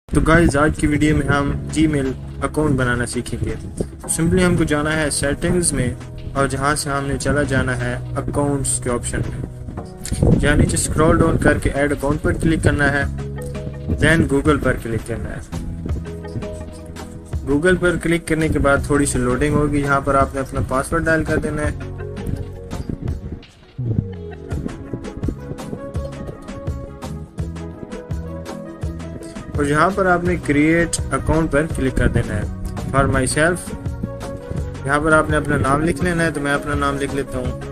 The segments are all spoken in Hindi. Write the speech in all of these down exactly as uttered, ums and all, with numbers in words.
तो गाइस आज की वीडियो में हम जीमेल अकाउंट बनाना सीखेंगे। सिंपली हमको जाना है सेटिंग्स में और जहां से हमने चला जाना है अकाउंट्स के ऑप्शन में। जहाँ नीचे स्क्रॉल डाउन करके ऐड अकाउंट पर क्लिक करना है, देन गूगल पर क्लिक करना है। गूगल पर क्लिक करने के बाद थोड़ी सी लोडिंग होगी। यहाँ पर आपने अपना पासवर्ड डायल कर देना है। और यहाँ पर आपने क्रिएट अकाउंट पर क्लिक कर देना है। फॉर माई सेल्फ यहाँ पर आपने अपना नाम लिख लेना है, तो मैं अपना नाम लिख लेता हूँ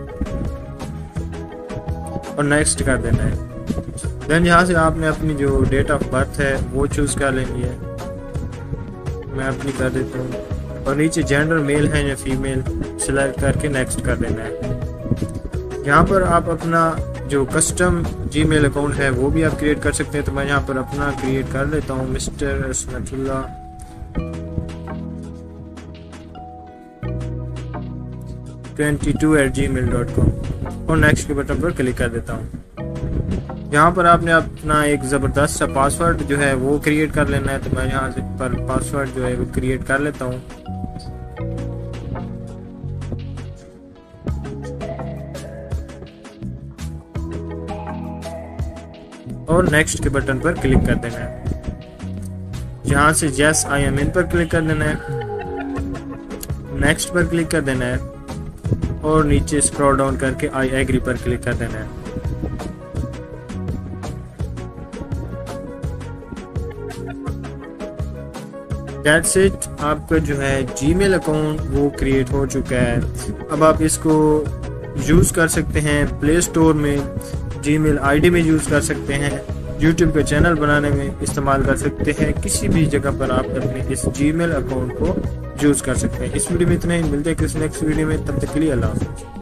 और नेक्स्ट कर देना है। देन यहाँ से आपने अपनी जो डेट ऑफ बर्थ है वो चूज कर लेनी है, मैं अपनी कर देता हूँ। और नीचे जेंडर मेल है या फीमेल सिलेक्ट करके नेक्स्ट कर देना है। यहाँ पर आप अपना जो कस्टम जीमेल अकाउंट है वो भी आप क्रिएट कर सकते हैं। तो मैं यहाँ पर अपना क्रिएट कर लेता हूँ, mister Ahsanullah twenty two at G mail dot com और नेक्स्ट के बटन पर क्लिक कर देता हूँ। यहाँ पर आपने अपना एक ज़बरदस्त सा पासवर्ड जो है वो क्रिएट कर लेना है। तो मैं यहाँ से पर पासवर्ड जो है वो क्रिएट कर लेता हूँ। और नेक्स्ट के बटन पर क्लिक कर देना है। यहाँ से यस आई एम इन पर क्लिक कर देना है, नेक्स्ट पर क्लिक कर देना है और नीचे स्क्रॉल डाउन करके आई एग्री पर क्लिक कर देना है। That's it, आपका जो है जीमेल अकाउंट वो क्रिएट हो चुका है। अब आप इसको यूज़ कर सकते हैं प्ले स्टोर में, जीमेल आईडी में यूज़ कर सकते हैं, यूट्यूब का चैनल बनाने में इस्तेमाल कर सकते हैं। किसी भी जगह पर आप अपने इस जीमेल अकाउंट को यूज़ कर सकते हैं। इस वीडियो में इतना ही, मिलते हैं किसी नेक्स्ट वीडियो में, तब तक के लिए अल्लाह हाफ़िज़।